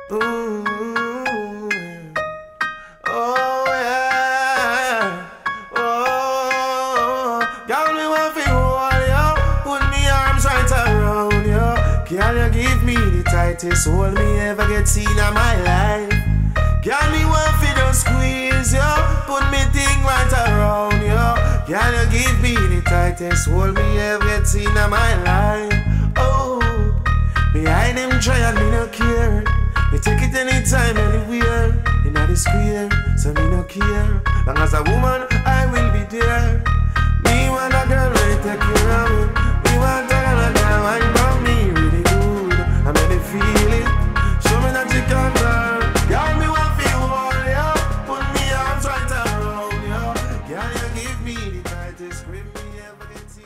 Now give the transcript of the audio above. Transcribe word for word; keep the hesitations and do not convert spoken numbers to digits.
Ooh, oh yeah, oh, girl, me want to hold you, put me arms right around you. Girl, you give me the tightest hold me ever get seen in my life. Girl, me want to just squeeze you, put me thing right around you. Girl, you give me the tightest hold me ever get seen in my life. Oh, behind them try and me no care. Me take it anytime, anywhere, in the square, so me no care. Long as a woman, I will be there. Me want a girl ready to take care of me. Me want a girl that wine about me really good. I make me feel it. Show me that you can girl. Girl, me want feel hold you. Put me arms right around you. Girl, you give me the tightest grip me ever get seen.